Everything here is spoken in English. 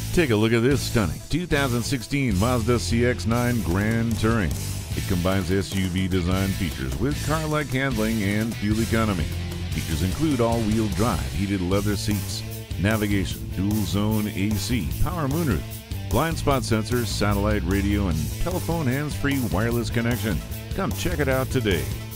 Take a look at this stunning 2016 Mazda CX-9 Grand Touring. It combines SUV design features with car-like handling and fuel economy. Features include all-wheel drive, heated leather seats, navigation, dual-zone AC, power moonroof, blind spot sensors, satellite radio, and telephone hands-free wireless connection. Come check it out today.